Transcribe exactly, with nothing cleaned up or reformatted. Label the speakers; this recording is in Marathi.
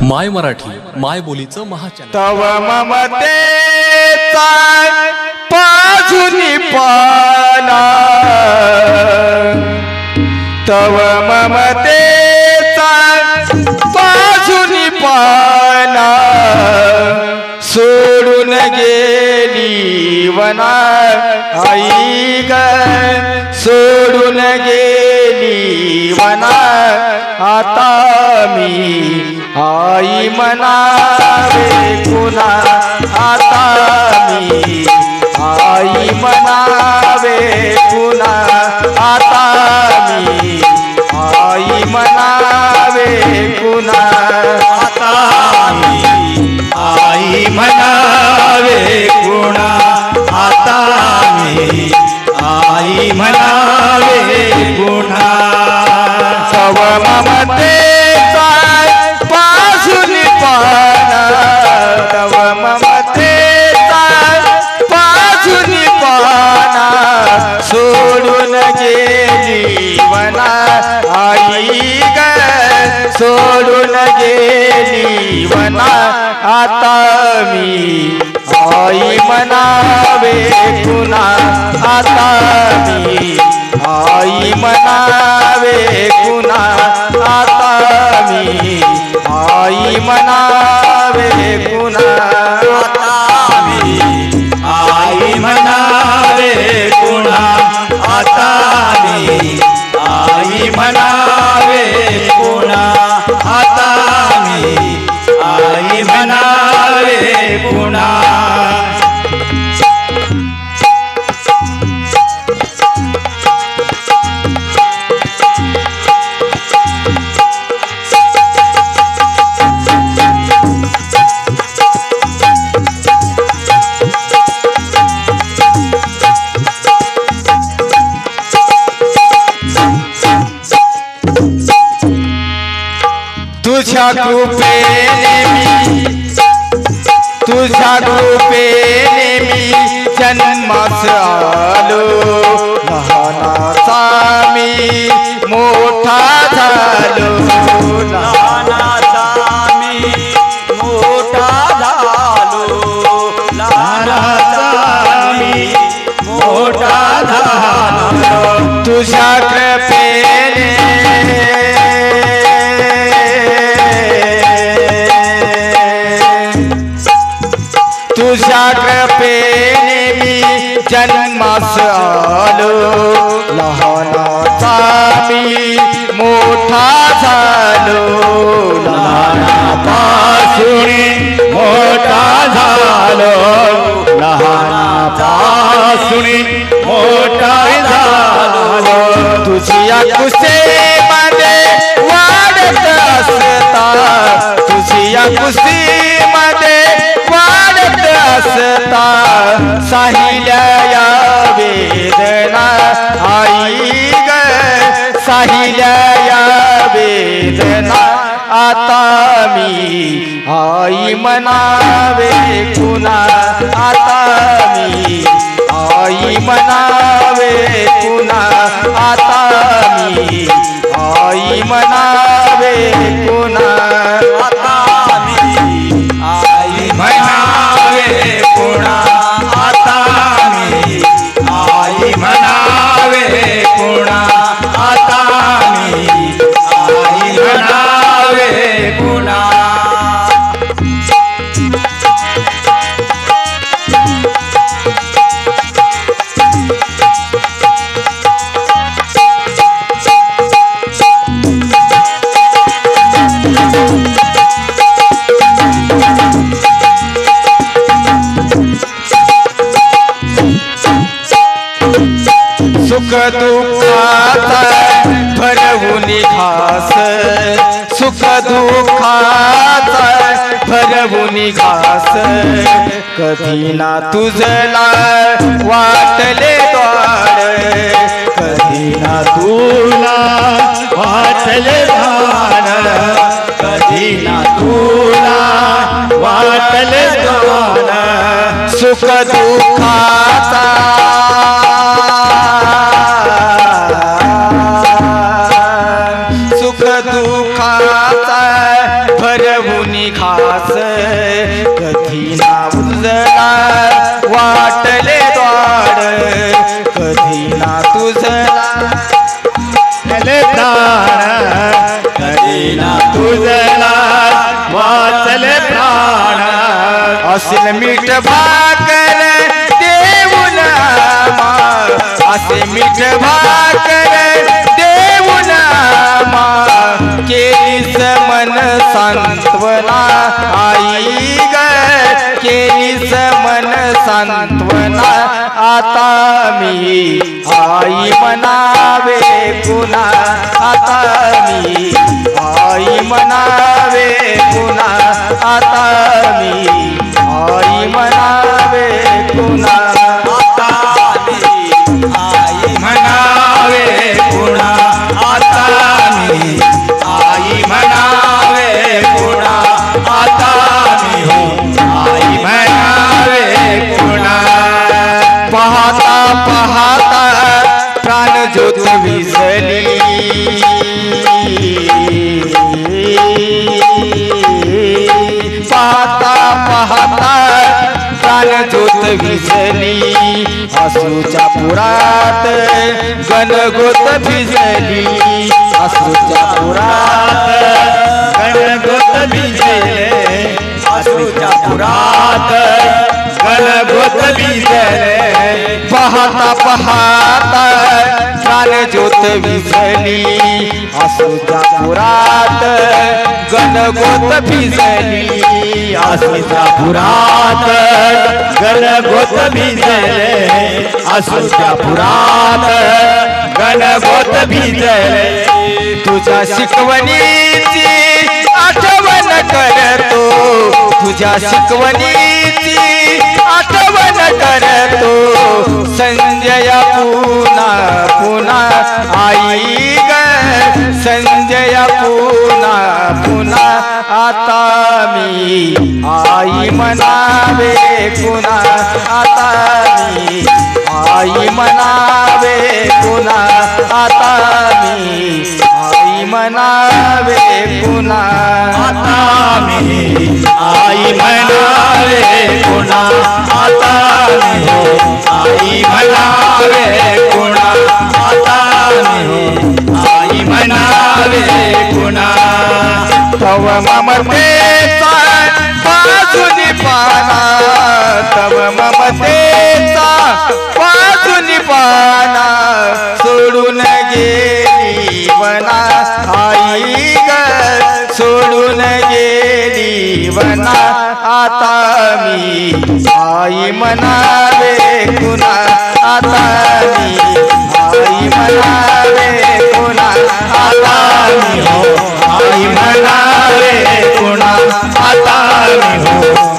Speaker 1: माय मराठी माय बोलीचं महाचॅनल।
Speaker 2: तव ममतेचा पाजुनी पाना, तव ममतेचा पाजुनी पाना, सोडून गेली वना आई ग, सोडून गेली वना आता मी आई मनावे पुन्हा, आता मी आई मनावे पुन्हा, आता मी आई मनावे पुन्हा,
Speaker 3: आता मी आई मनावे पुन्हा, आता मी आई मनावे पुन्हा।
Speaker 2: तव ममतेचा पाजुनी पाना, तव ममतेचा पाजुनी पाना, सोडून गेली वना आई ग, सोडून गेली वना आता मी आई मनावे पुन्हा, आता मी आई मनावे पुन्हा, आता मी आई मनावे पुन्हा,
Speaker 3: आता मी आई मनावे पुन्हा, आता मी आई मनावे पुन्हा, आता मी आई मनावे पुन्हा।
Speaker 2: तुझ्या कृपेने मी, तुझ्या कृपेने मी जन्मास आलो, लहानाचा मी मोठा झालो,
Speaker 3: लहानाचा मी मोठा झालो, लहानाचा मी मोठा झालो।
Speaker 2: तुझ्या कृपेने, तुझ्या कृपेने मी जन्मास आलो, लहानाचा मी मोठा झालो,
Speaker 3: लहानापासून मोठा झालो, लहानापासून मोठा झालो।
Speaker 2: तुझ्या कुस्तीमध्ये वाढत असता, तुझ्या कुस्तीमध्ये वाढत असता, साहिल्या या वेदना आई ग, साहिल्या या वेदना आता मी आई मनावे पुन्हा, आता मी आई मनावे पुन्हा, आता मी आई मनावे पुन्हा,
Speaker 3: आता मी आई मनावे पुन्हा, आता मी आई मनावे पुन्हा, आता मी आई मनावे पुन्हा।
Speaker 2: सुख दुःखाचा भरवून घास, सुख दुःखाचा भरवून घास, कधी ना तुझला वाटले द्वार,
Speaker 3: कधी ना तुला वाटले भान, कधी ना तुला वाटले भान,
Speaker 2: सुख दुःखाचा सुख दुःखाचा भरवून खास कधी ना उजळणार वाटले द्वार कधी ना तुझला
Speaker 3: वाटले प्राण कधी ना तुझला वाचले प्राण
Speaker 2: असेल मीठ भाकर देऊन मा असे मीठ भाकर देऊन मा केलीस मन सांत्वना आई ग केलीस मन सांत्वना आता मी आई म्हणावे पुन्हा आता मी आई म्हणावे पुन्हा आता मी आई म्हणावे पुन्हा
Speaker 3: आता मी आई म्हणावे पुन्हा आता मी आई म्हणावे पुन्हा आता मी हो आई म्हणावे पुन्हा
Speaker 2: पाहता पाहता प्राण ज्योत विझली पाहता पाहता प्राण ज्योत विझली अश्रूच्या पुरात गणगोत भिजली अश्रूच्या पुरात
Speaker 3: गणगोत भिजले अश्रूच्या पुरात गणगोत भिजले
Speaker 2: पाहता पाहता प्राण ज्योत विझली अश्रूच्या पुरात गणगोत भिजली
Speaker 3: अश्रूच्या पुरात गणगोत भिजले अश्रूच्या पुरात गणगोत भिजले
Speaker 2: तुझ्या शिकवणीची आठवण करतो तुझ्या शिकवणीची आठवण करतो संजय पुन्हा पुन्हा आई ग संजय पुन्हा पुन्हा आता मी आई म्हणावे पुन्हा आता मी आई म्हणावे पुन्हा आता मी आई म्हणावे पुन्हा
Speaker 3: आता मी आई म्हणावे पुन्हा आता मी हो आई म्हणावे पुन्हा आता मी हो आई म्हणावे पुन्हा
Speaker 2: तव ममतेचा बाजूनी पाना तव ममतेचा बाजूनी पाना सोडून गेली वना आई ग सोडून गेली वना आता मी आई म्हणावे पुन्हा आता मी आई म्हणावे पुन्हा
Speaker 3: आता मी हो आई म्हणावे पुन्हा आता मी हो